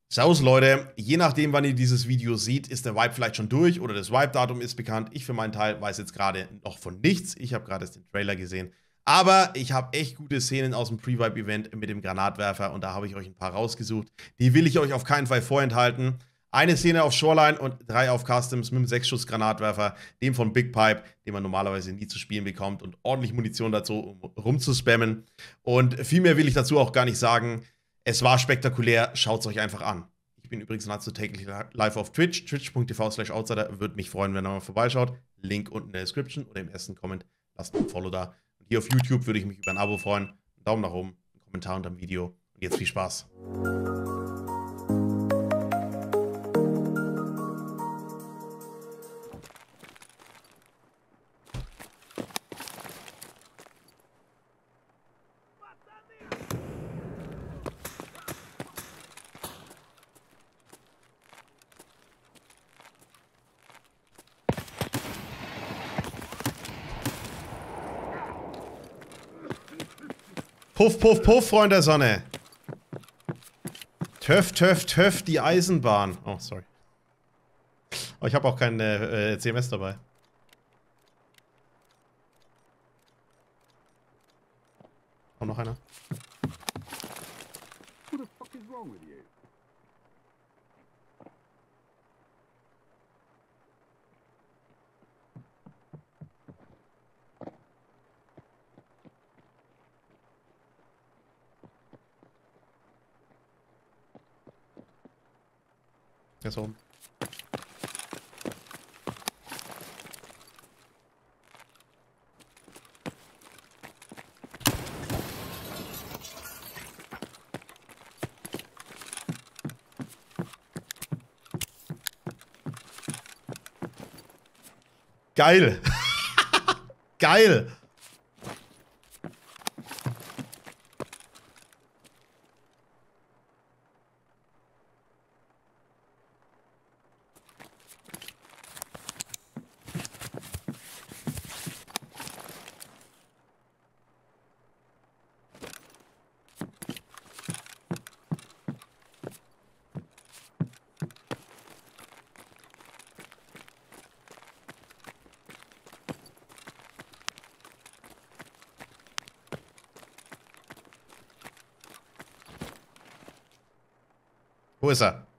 Servus Leute, je nachdem wann ihr dieses Video seht, ist der Wipe vielleicht schon durch oder das Wipe-Datum ist bekannt. Ich für meinen Teil weiß jetzt gerade noch von nichts. Ich habe gerade den Trailer gesehen. Aber ich habe echt gute Szenen aus dem Pre-Wipe-Event mit dem Granatwerfer und da habe ich euch ein paar rausgesucht. Die will ich euch auf keinen Fall vorenthalten. Eine Szene auf Shoreline und 3 auf Customs mit einem 6-Schuss-Granatwerfer, dem von Big Pipe, den man normalerweise nie zu spielen bekommt und ordentlich Munition dazu, um rumzuspammen. Und viel mehr will ich dazu auch gar nicht sagen. Es war spektakulär, schaut es euch einfach an. Ich bin übrigens nahezu täglich live auf Twitch, twitch.tv/outsider. Würde mich freuen, wenn ihr mal vorbeischaut. Link unten in der Description oder im ersten Comment. Lasst ein Follow da. Und hier auf YouTube würde ich mich über ein Abo freuen. Einen Daumen nach oben, einen Kommentar unter dem Video. Und jetzt viel Spaß. Puff, puff, puff, Freund der Sonne. Töff, töff, töff, die Eisenbahn. Oh, sorry. Oh, ich habe auch kein CMS dabei. Oh, noch einer. What the fuck is wrong with you? Der ist oben. Geil. Geil. Wo ist er?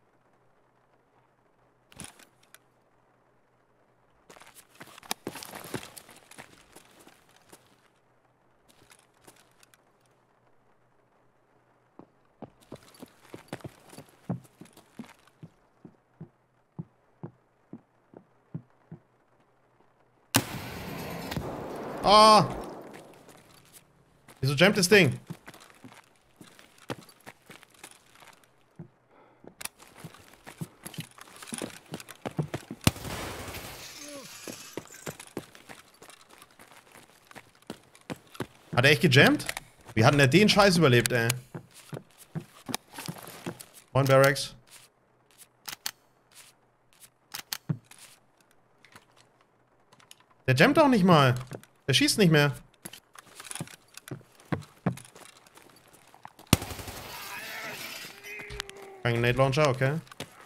Ah! Wieso jammt das Ding? Hat er echt gejammt? Wie hat denn der den Scheiß überlebt, ey? Moin, Barracks. Der jammt auch nicht mal. Der schießt nicht mehr. Kein Grenade Launcher, okay.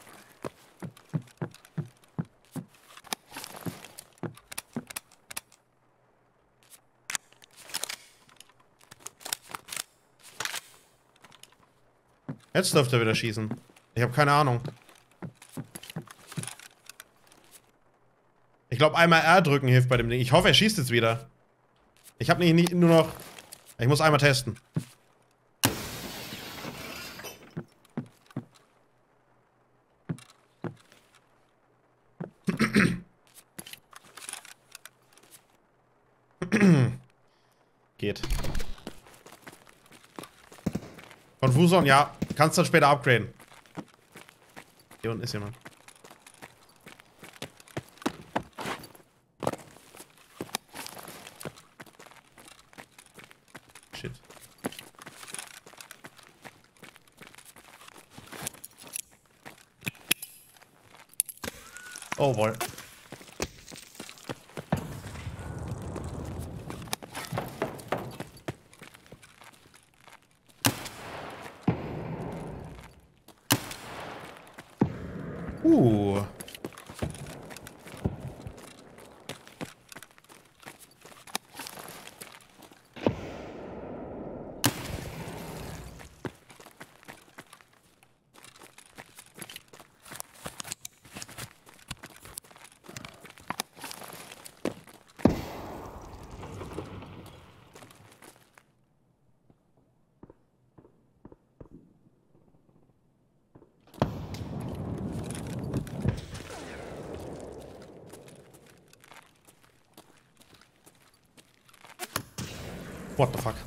Jetzt dürfte er wieder schießen. Ich habe keine Ahnung. Ich glaube, einmal R drücken hilft bei dem Ding. Ich hoffe, er schießt jetzt wieder. Ich habe nicht nur noch... Ich muss einmal testen. Geht. Konfuson, ja. Kannst dann später upgraden. Hier unten ist jemand. Shit. Oh boy. Uh. What the fuck?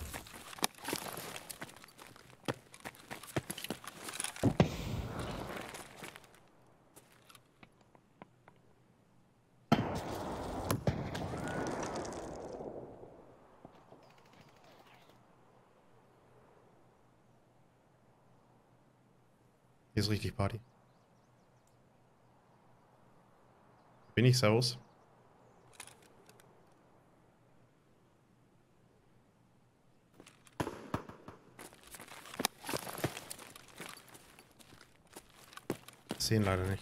Hier ist richtig Party. Bin ich Servus? Sehen leider nicht.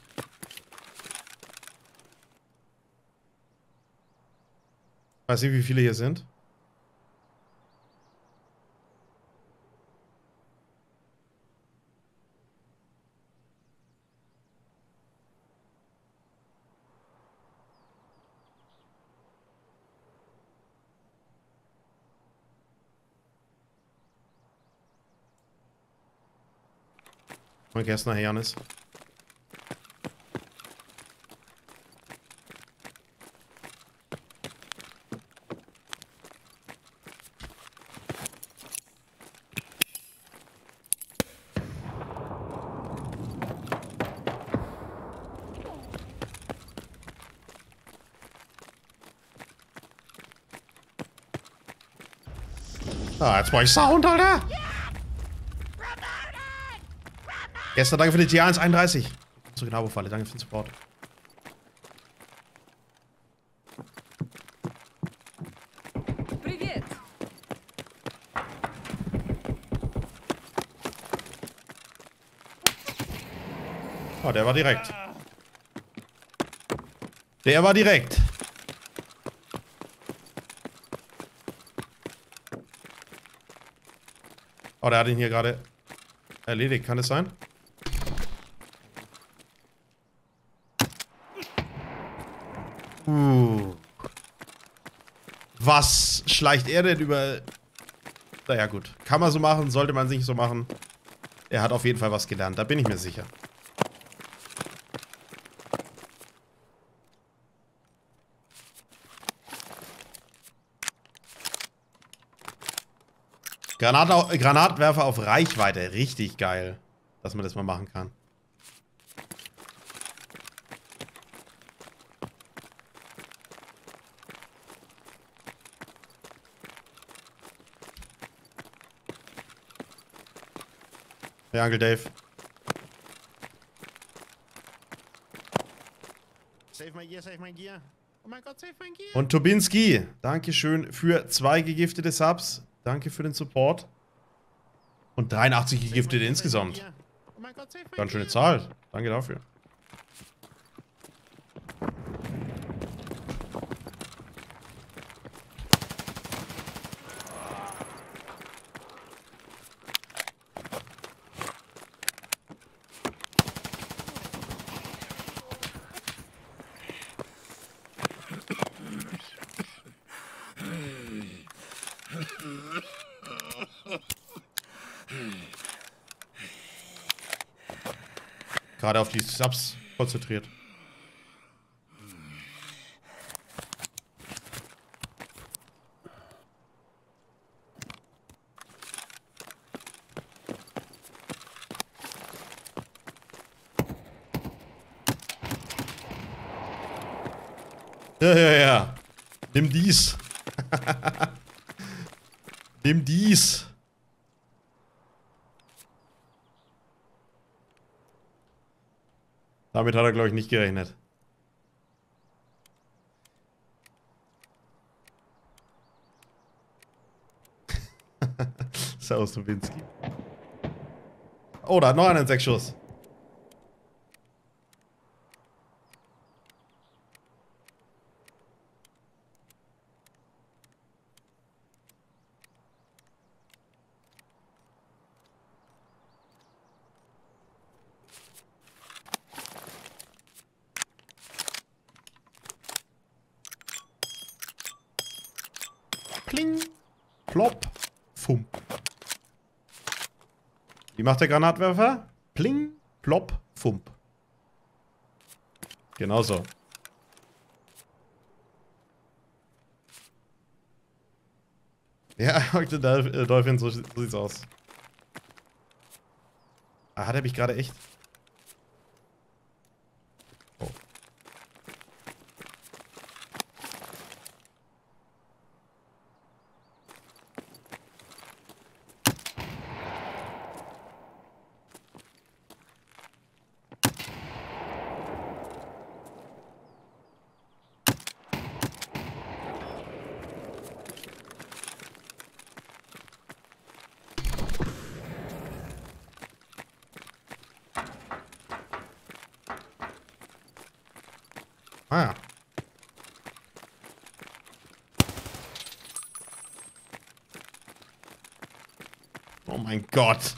Weiß nicht, wie viele hier sind. Mein Gästner Janis. Ah, jetzt brauche ich Sound, Alter. Gestern, danke für die T131. So genau, Falle, danke für den Support. Привет. Oh, der war direkt. Der war direkt. Oh, der hat ihn hier gerade erledigt. Kann es sein? Was schleicht er denn über... Naja, gut. Kann man so machen, sollte man nicht so machen. Er hat auf jeden Fall was gelernt, da bin ich mir sicher. Granatwerfer auf Reichweite. Richtig geil, dass man das mal machen kann. Ja, Uncle Dave. Save my gear, save my gear. Oh mein Gott, save my gear. Und Tobinski, Dankeschön für 2 gegiftete Subs. Danke für den Support. Und 83 gegiftete insgesamt. Oh mein Gott, save my Ganz schöne gear. Zahl. Danke dafür. Gerade auf die Subs konzentriert. Ja. Nimm dies. Nimm dies. Damit hat er, glaube ich, nicht gerechnet. Servus, Tobinski. Oh, da hat noch einen 6 Schuss. Kling. Plopp. Fump. Wie macht der Granatwerfer? Pling. Plopp. Fump. Genau so. Ja, heute Dolphin, so sieht's aus. Ah, hat er mich gerade echt? Oh. Ah ja. Oh mein Gott.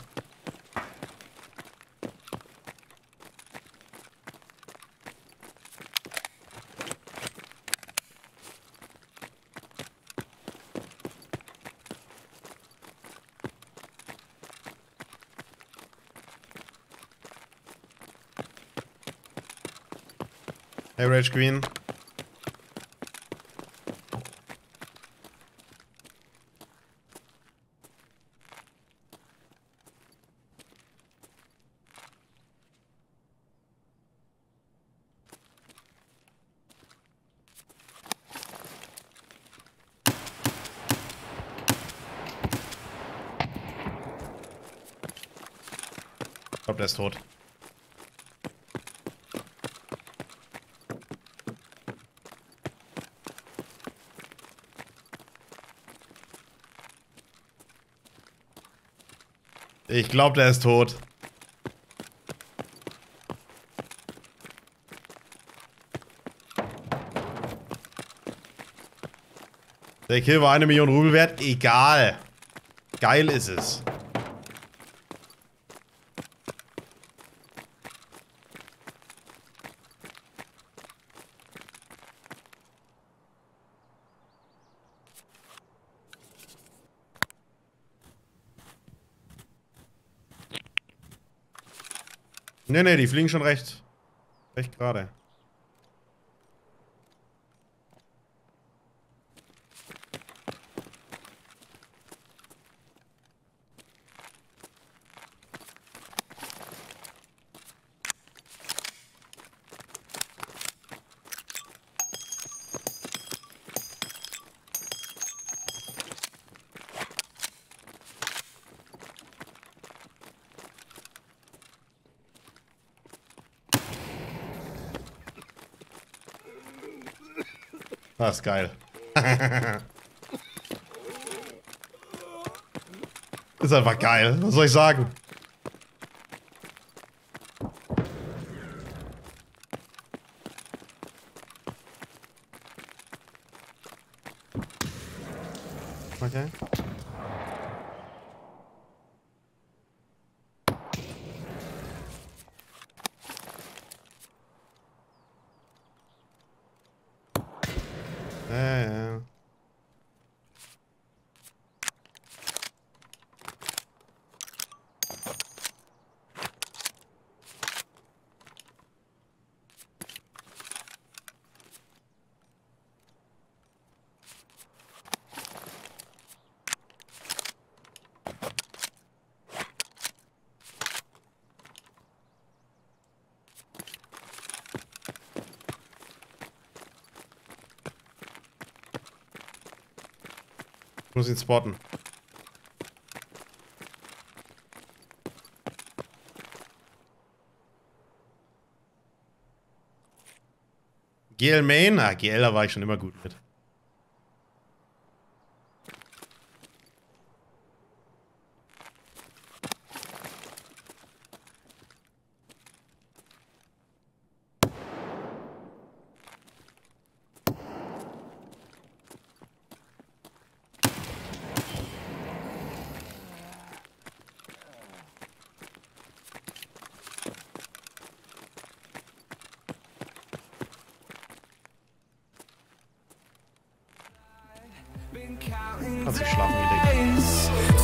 Hey, Rage Queen. Ich glaube, der ist tot. Ich glaube, der ist tot. Der Kill war 1 Million Rubel wert. Egal. Geil ist es. Nee, die fliegen schon recht gerade. Das ist geil. Ist einfach geil. Was soll ich sagen? Okay. Ja. Ich muss ihn spotten. GL Main? Ah, GL, da war ich schon immer gut mit. Kannst dich schlafen gelegt.